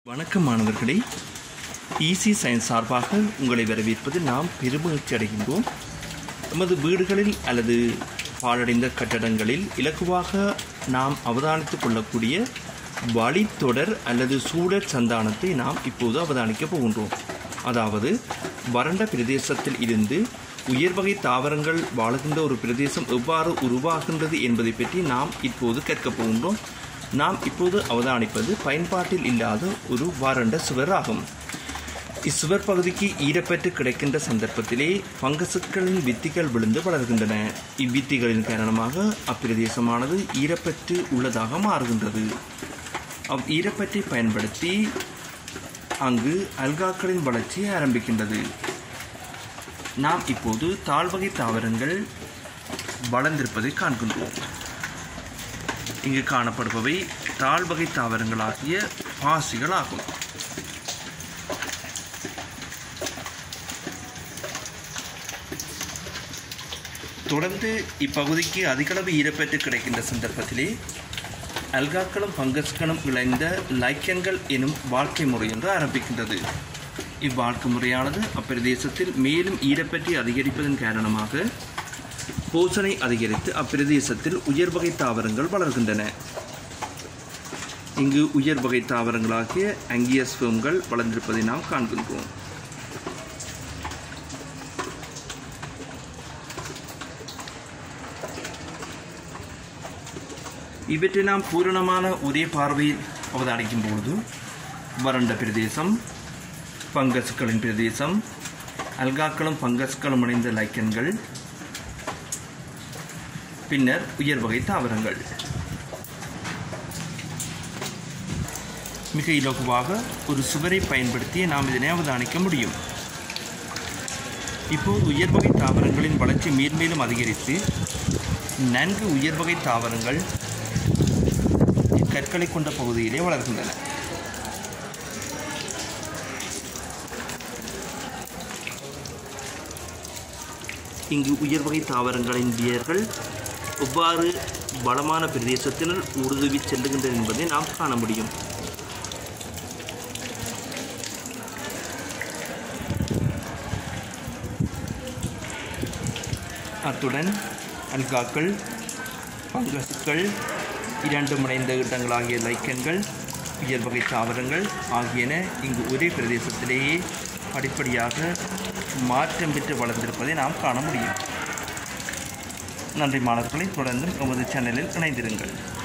வணக்கம் மாணவர்களே, easy science சார்பாக உங்களை வரவேற்பதில் நாம் பெருமகிழ்ச்சி அடைகின்றோம். நமது வீடுகளில் அல்லது பாழடைந்த கட்டடங்களில் இலகுவாக நாம் அவதானித்துக் கொள்ளக்கூடிய வழித்தொடர் அல்லது சூழற் சந்தானத்தை நாம் இப்போது அவதானிக்கப் போகின்றோம். அதாவது வறண்ட பிரதேசத்தில் இருந்து உயர்வகை தாவரங்கள் வாழுகின்ற ஒரு பிரதேசம் எவ்வாறு உருவாகின்றது என்பதை பற்றி நாம் இப்போது கற்கப் போகின்றோம். நாம் இப்போது அவதானிப்பது பயன்பாட்டில் இல்லாத ஒரு வறண்ட சுவர் ஆகும். இச்சுவர் பகுதிக்கு ஈரப்பற்று கிடைக்கின்ற சந்தர்ப்பத்திலே பங்கசுக்களின் வித்திகள் விழுந்து வளர்கின்றன. இவ்வித்திகளின் காரணமாக அப்பிரதேசமானது ஈரப்பற்று உள்ளதாக மாறுகின்றது. ஈரப்பற்றை பயன்படுத்தி அங்கு அல்காக்களின் வளர்ச்சி ஆரம்பிக்கின்றது. நாம் இப்போது தாழ்வகை தாவரங்கள் வளர்ந்திருப்பதை காண்கின்றோம். இங்கு காணப்படுபவை தாழ்வகை தாவரங்களாகிய பாசிகள் ஆகும். தொடர்ந்து இப்பகுதிக்கு அதிகளவு ஈரப்பற்று கிடைக்கின்ற சந்தர்ப்பத்திலே அல்காக்களும் பங்கஸ்களும் இணைந்த லைக்கன்கள் எனும் வாழ்க்கை முறை என்று ஆரம்பிக்கின்றது. இவ்வாழ்க்கை முறையானது அப்பிரதேசத்தில் மேலும் ஈரப்பற்றை அதிகரிப்பதன் காரணமாக போசனை அதிகரித்து அப்பிரதேசத்தில் உயர்வகை தாவரங்கள் வளர்கின்றன. இங்கு உயர்வகை தாவரங்களாகிய ஆங்கியோஸ்பெர்ம்கள் வளர்ந்திருப்பதை நாம் காண்கின்றோம். இவற்றை நாம் பூரணமான ஒரே பார்வையில் அவதானிக்கும் பொழுது வறண்ட பிரதேசம், பங்கஸ்களின் பிரதேசம், அல்காக்களும் பங்கஸ்களும் இணைந்த லைக்கன்கள், பின்னர் உயர்வகை தாவரங்கள். மிக இலகுவாக ஒரு சுவரை பயன்படுத்தி நாம் இதனை அவதானிக்க முடியும். இப்போது உயர்வகை தாவரங்களின் வளர்ச்சி மேன்மேலும் அதிகரித்து நன்கு உயர்வகை தாவரங்கள் கற்களை கொண்ட பகுதியிலே வளர்கின்றன. இங்கு உயர்வகை தாவரங்களின் வேர்கள் எவ்வாறு வளமான பிரதேசத்தினர் ஊடுருவி செல்லுகின்றன என்பதை நாம் காண முடியும். அத்துடன் அல்காக்கள், பங்கசுக்கள், இரண்டும் இணைந்த இடங்களாகிய லைக்கன்கள், உயர்வகை தாவரங்கள் ஆகியன இங்கு ஒரே பிரதேசத்திலேயே படிப்படியாக மாற்றம் பெற்று வளர்ந்திருப்பதை நாம் காண முடியும். நன்றி மாணவர்களை, தொடர்ந்து எமது சேனலில் இணைந்திருங்கள்.